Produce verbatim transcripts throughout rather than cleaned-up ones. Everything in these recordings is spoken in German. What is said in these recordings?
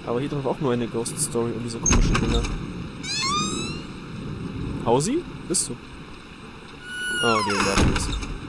Aber hier drauf auch nur eine Ghost Story und diese komischen Dinger. Hausi? Bist du? Oh, die Invertis.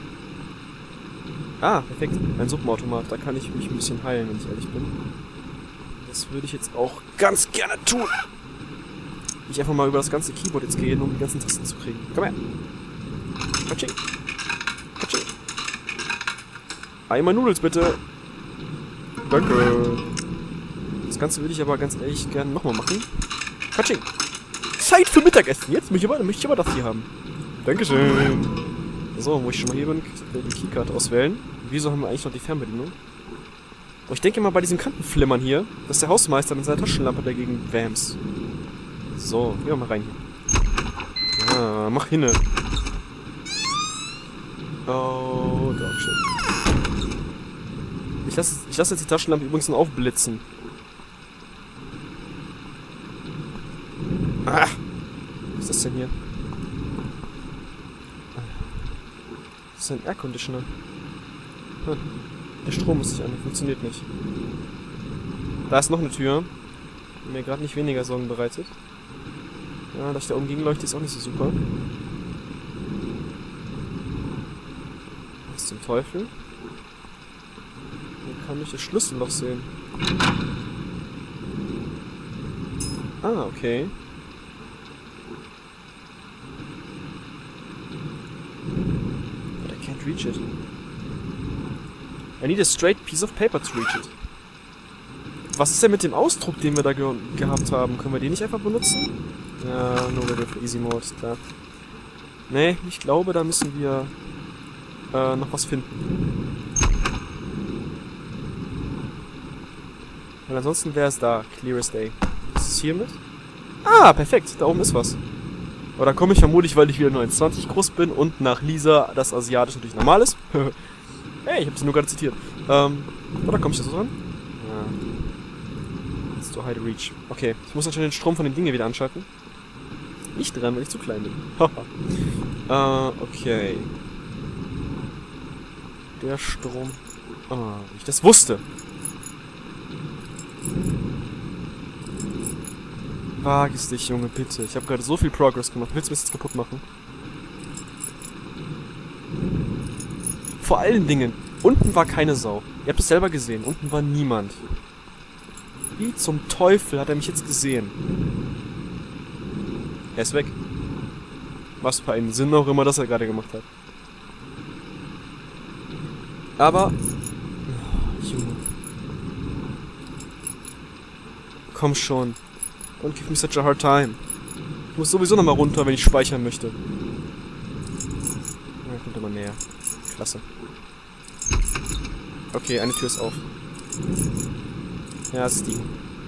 Ah, perfekt. Ein Suppenautomat. Da kann ich mich ein bisschen heilen, wenn ich ehrlich bin. Das würde ich jetzt auch ganz gerne tun. Ich einfach mal über das ganze Keyboard jetzt gehen, um die ganzen Tasten zu kriegen. Komm her. Katsching. Katsching. Einmal Nudels, bitte. Danke. Das Ganze würde ich aber ganz ehrlich gerne nochmal machen. Katsching. Zeit für Mittagessen. Jetzt möchte ich aber, möchte ich aber das hier haben. Dankeschön. So, wo ich schon mal hier bin, die Keycard auswählen. Wieso haben wir eigentlich noch die Fernbedienung? Aber ich denke mal bei diesem Kantenflimmern hier, dass der Hausmeister mit seiner Taschenlampe dagegen wams. So, gehen wir mal rein hier. Ah, mach hinne. Oh, Dogshit. Ich lasse ich lass jetzt die Taschenlampe übrigens noch aufblitzen. Ah! Was ist das denn hier? Das ist ein Air Conditioner. Hm. Der Strom ist nicht an, funktioniert nicht. Da ist noch eine Tür, die mir gerade nicht weniger Sorgen bereitet. Ja, dass ich da oben gegenleuchte, ist auch nicht so super. Was zum Teufel? Hier kann ich das Schlüsselloch sehen. Ah, okay. But I can't reach it. I need a straight piece of paper to reach it. Was ist denn mit dem Ausdruck, den wir da ge gehabt haben? Können wir den nicht einfach benutzen? Ja, nur wieder für Easy Mode, ist klar. Nee, ich glaube, da müssen wir äh, noch was finden. Weil ansonsten wäre es da. Clear as day. Was ist hier mit? Ah, perfekt. Da oben ist was. Aber da komme ich vermutlich, weil ich wieder neunundzwanzig groß bin und nach Lisa das Asiatisch natürlich normal ist. Hey, ich habe sie nur gerade zitiert. Ähm, oder komme ich da so dran? Ja. It's to hide reach. Okay, ich muss natürlich den Strom von den Dingen wieder anschalten. Nicht dran, weil ich zu klein bin. Haha. äh, okay. Der Strom. Ah, wie ich das wusste. Wag es dich, Junge, bitte. Ich habe gerade so viel Progress gemacht. Willst du mich jetzt kaputt machen? Vor allen Dingen, unten war keine Sau. Ihr habt es selber gesehen. Unten war niemand. Wie zum Teufel hat er mich jetzt gesehen? Er ist weg. Was für einen Sinn auch immer, das er gerade gemacht hat. Aber... Oh, Junge. Komm schon. Don't give me such a hard time. Ich muss sowieso nochmal runter, wenn ich speichern möchte. Ja, kommt immer näher. Klasse. Okay, eine Tür ist auf. Ja, es ist die.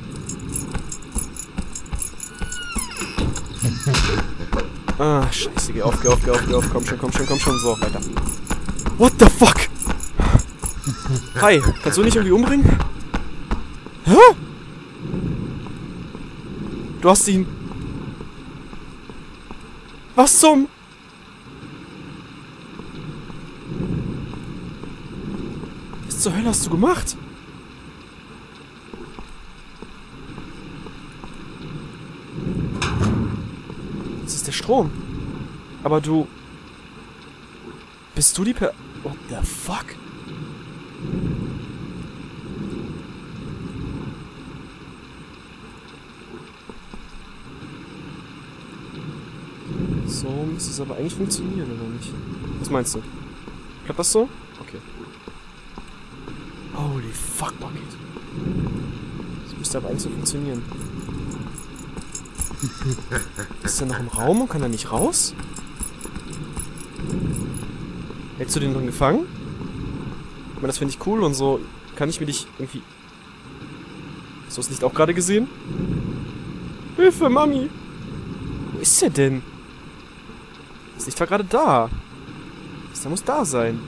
Ah, scheiße, geh auf, geh auf, geh auf, geh auf, komm schon, komm schon, komm schon, so, weiter. What the fuck? Hi, kannst du nicht irgendwie umbringen? Hä? Du hast ihn... Was zum... Was zur Hölle hast du gemacht? Das ist der Strom. Aber du... Bist du die Per... What the fuck? So müsste es aber eigentlich funktionieren, oder nicht? Was meinst du? Klappt das so? Okay. Holy fuck, Bucket. Das müsste aber eigentlich so funktionieren. Ist er noch im Raum und kann er nicht raus? Hältst du den drin gefangen? Ich meine, das finde ich cool und so. Kann ich mir dich irgendwie... Hast du das Licht auch gerade gesehen? Hilfe, Mami! Wo ist er denn? Das Licht war gerade da. Das muss da sein.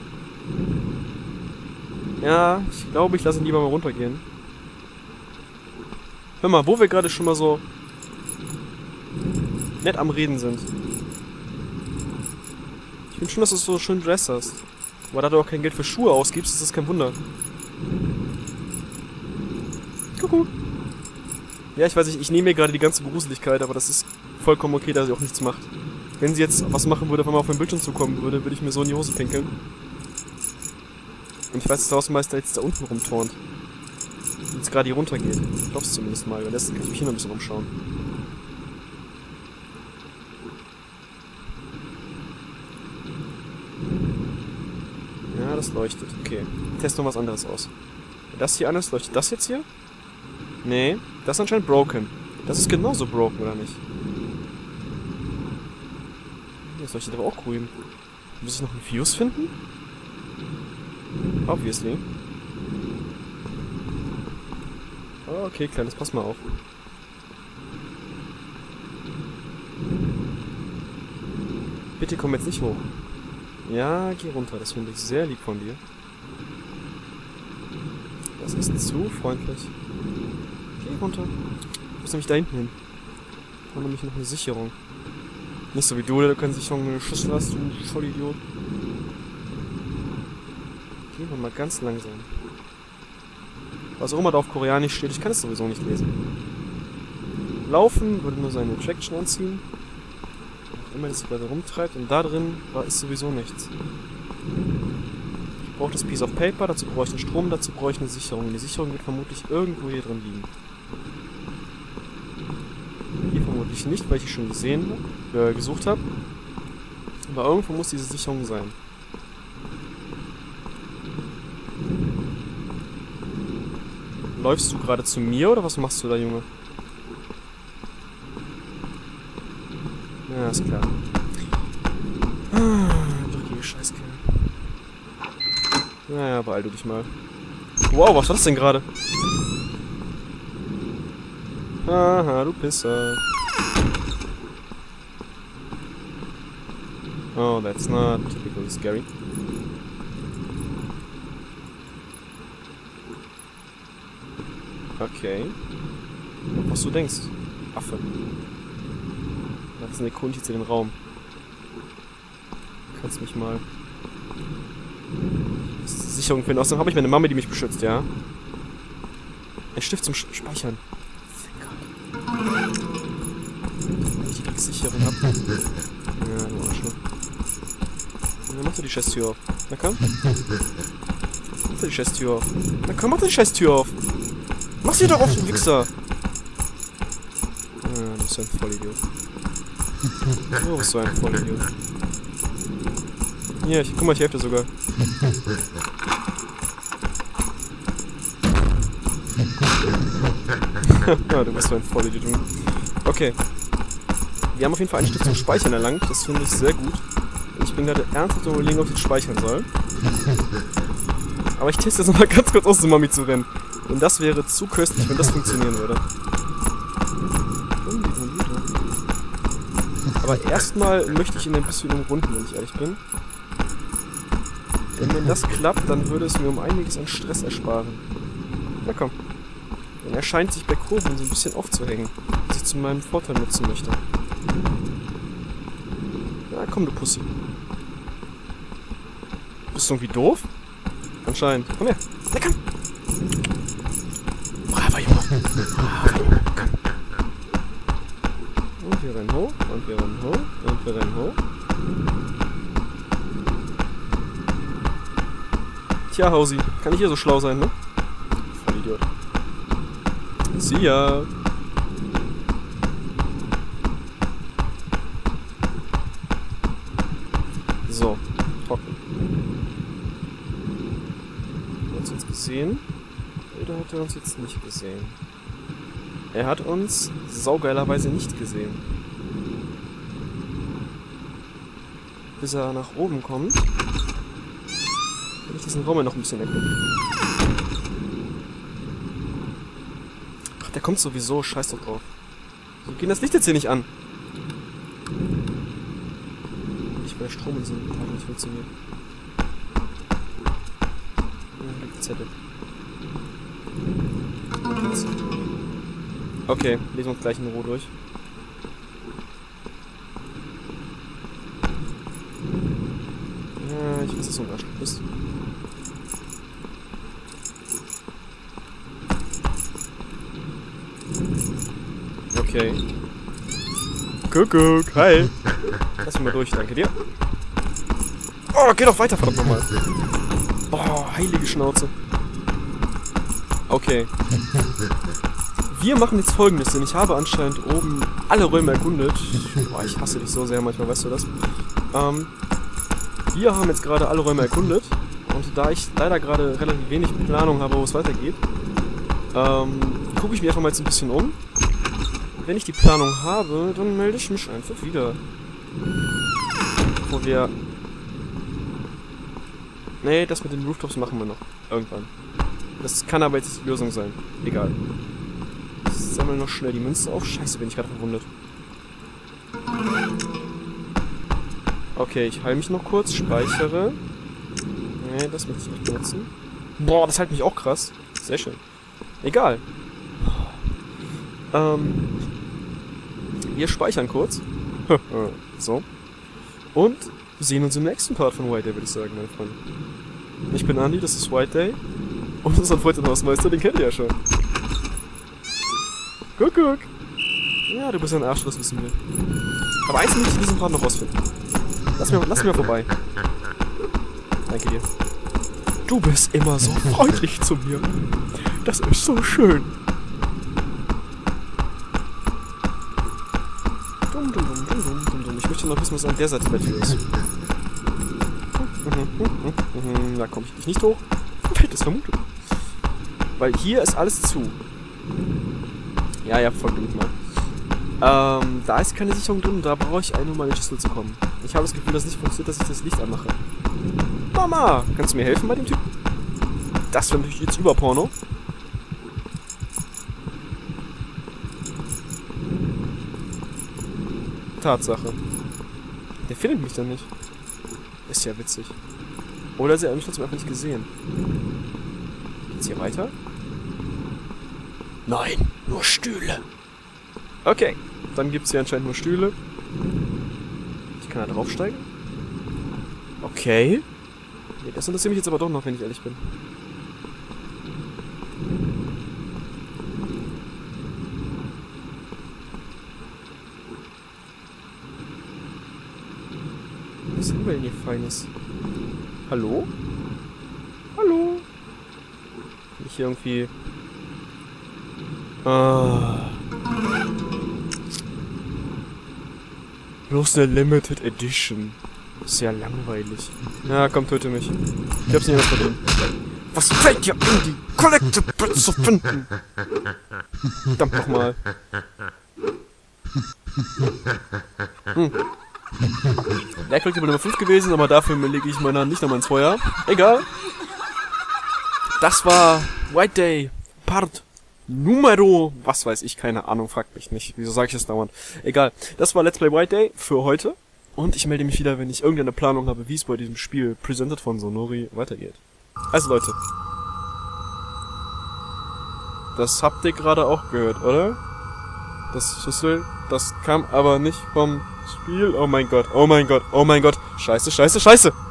Ja, ich glaube, ich lasse ihn lieber mal runtergehen. Hör mal, wo wir gerade schon mal so nett am Reden sind. Ich finde schon, dass du so schön Dress hast. Aber da du auch kein Geld für Schuhe ausgibst, ist das kein Wunder. Kuckuck. Ja, ich weiß nicht, ich nehme mir gerade die ganze Gruseligkeit, aber das ist vollkommen okay, dass sie auch nichts macht. Wenn sie jetzt was machen würde, wenn man auf den Bildschirm zukommen würde, würde ich mir so in die Hose pinkeln. Und ich weiß, dass der Hausmeister jetzt da unten rumturnt. Und jetzt gerade hier runter geht. Ich hoffe es zumindest mal, weil dessen kann ich mich hier noch ein bisschen umschauen. Ja, das leuchtet. Okay. Test noch was anderes aus. Wenn das hier anders leuchtet, das jetzt hier? Nee, das ist anscheinend broken. Das ist genauso broken, oder nicht? Das leuchtet aber auch grün. Muss ich noch einen Fuse finden? Obviously. Oh, okay, Kleines, pass mal auf. Bitte komm jetzt nicht hoch. Ja, geh runter. Das finde ich sehr lieb von dir. Das ist zu freundlich. Geh runter. Ich muss nämlich da hinten hin. Ich habe nämlich noch eine Sicherung. Nicht so wie du, der keine Sicherung eine Schüssel hast, du Vollidiot. Gehen wir mal ganz langsam. Was auch immer da auf Koreanisch steht, ich kann es sowieso nicht lesen. Laufen würde nur seine Attraction anziehen. Auch immer, das sich gerade rumtreibt. Und da drin war ist sowieso nichts. Ich brauche das Piece of Paper, dazu brauche ich den Strom, dazu brauche ich eine Sicherung. Und die Sicherung wird vermutlich irgendwo hier drin liegen. Hier vermutlich nicht, weil ich die schon gesehen habe, äh, gesucht habe. Aber irgendwo muss diese Sicherung sein. Läufst du gerade zu mir oder was machst du da, Junge? Ja, ist klar. Ah, drückige Scheißkerl. Naja, beeil du dich mal. Wow, was war das denn gerade? Haha, du Pisser. Oh, that's not typically scary. Okay. Was du denkst. Affe. Das ist eine Kunde zu den Raum. Du kannst mich mal... Sicherung finden. Außerdem habe ich meine Mama, die mich beschützt, ja? Ein Stift zum Speichern. Wenn ich die Sicherung habe. Ja, du Arschloch. Dann mach du die Scheißtür auf. Na komm. Mach du die Scheißtür auf. Na komm, mach du die Scheißtür auf. Mach sie doch auf, du Wichser! Ah, du bist so ein Vollidiot. Du bist so ein Vollidiot. Hier, ich, guck mal, ich helfe dir sogar. Ja, du bist so ein Vollidiot. Okay. Wir haben auf jeden Fall einen Stift zum Speichern erlangt. Das finde ich sehr gut. Ich bin gerade ernsthaft überlegen, ob ich das speichern soll. Aber ich teste jetzt nochmal ganz kurz aus, zu Mami zu rennen. Und das wäre zu köstlich, wenn das funktionieren würde. Aber erstmal möchte ich ihn ein bisschen umrunden, wenn ich ehrlich bin. Denn wenn das klappt, dann würde es mir um einiges an Stress ersparen. Na komm. Denn er scheint sich bei Kurven so ein bisschen aufzuhängen, was ich zu meinem Vorteil nutzen möchte. Na komm, du Pussy. Bist du irgendwie doof? Anscheinend. Komm her. Na komm. Braver Junge. Braver Junge. Komm. Und wir rennen hoch. Und wir rennen hoch. Und wir rennen hoch. Tja, Hausi. Kann ich hier so schlau sein, ne? Vollidiot. See ya. So. Trocken. Hat er uns jetzt gesehen? Oder hat er uns jetzt nicht gesehen? Er hat uns saugeilerweise nicht gesehen. Bis er nach oben kommt, will ich diesen Raum noch ein bisschen erkunden. Ach, der kommt sowieso. Scheiß doch drauf. So geht das Licht jetzt hier nicht an. Nicht, weil der Strom in diesem Teil nicht funktioniert. Ja, liegt Zettel. Okay, lesen wir uns gleich in Ruhe durch. Ja, ich weiß, dass du ein Arschloch bist. Okay. Kuckuck, hi. Lass mich mal durch, danke dir. Oh, geh doch weiter, verdammt nochmal. Oh, heilige Schnauze. Okay. Wir machen jetzt Folgendes, denn ich habe anscheinend oben alle Räume erkundet. Boah, ich hasse dich so sehr, manchmal weißt du das. Ähm, wir haben jetzt gerade alle Räume erkundet. Und da ich leider gerade relativ wenig Planung habe, wo es weitergeht, ähm, gucke ich mich einfach mal jetzt ein bisschen um. Wenn ich die Planung habe, dann melde ich mich einfach wieder. Wo wir... Nee, das mit den Rooftops machen wir noch. Irgendwann. Das kann aber jetzt die Lösung sein. Egal. Ich sammle noch schnell die Münze auf. Scheiße, bin ich gerade verwundet. Okay, ich heile mich noch kurz. Speichere. Nee, das möchte ich nicht benutzen. Boah, das hält mich auch krass. Sehr schön. Egal. Ähm... Wir speichern kurz. So. Und sehen uns im nächsten Part von White Day, würde ich sagen, meine Freunde. Ich bin Andi, das ist White Day. Und unseren Freund den Hausmeister, den kennt ihr ja schon. Guck, guck. Ja, du bist ein Arsch, das wissen wir. Aber eins möchte ich in diesem Part noch rausfinden. Lass mir, lass mir vorbei. Danke dir. Du bist immer so freundlich zu mir. Das ist so schön. Dum, dum, dum, dum, dum, dum. Ich möchte noch wissen, was an der Seite der Tür ist. Da komme ich nicht hoch. Wer hätte es vermutet? Weil hier ist alles zu. Ja, ja, folgt mir mal. Ähm, da ist keine Sicherung drin und da brauche ich eine, um an den Schlüssel zu kommen. Ich habe das Gefühl, dass es nicht funktioniert, dass ich das Licht anmache. Mama, kannst du mir helfen bei dem Typen? Das wäre natürlich jetzt Überporno. Tatsache. Der findet mich dann nicht. Ist ja witzig. Oder sie hat mich trotzdem einfach nicht gesehen. Geht's hier weiter? Nein, nur Stühle. Okay, dann gibt's hier anscheinend nur Stühle. Ich kann da draufsteigen. Okay. Nee, das interessiert mich jetzt aber doch noch, wenn ich ehrlich bin. Was haben wir denn hier Feines? Hallo? Hallo? Bin ich hier irgendwie... Ah... Bloß eine Limited Edition. Sehr langweilig. Ja, komm, töte mich. Ich hab's nicht mehr verdient. Was fällt dir an, die Collectibles zu finden? Verdammt nochmal. Hm. Wäre Collectible Nummer fünf gewesen, aber dafür lege ich meine Hand nicht nochmal ins Feuer. Egal. Das war White Day Part Numero, was weiß ich, keine Ahnung, fragt mich nicht. Wieso sage ich das dauernd? Egal. Das war Let's Play White Day für heute. Und ich melde mich wieder, wenn ich irgendeine Planung habe, wie es bei diesem Spiel, presented von Sonori, weitergeht. Also Leute. Das habt ihr gerade auch gehört, oder? Das Schlüssel, das kam aber nicht vom Spiel. Oh mein Gott, oh mein Gott, oh mein Gott. Scheiße, scheiße, scheiße.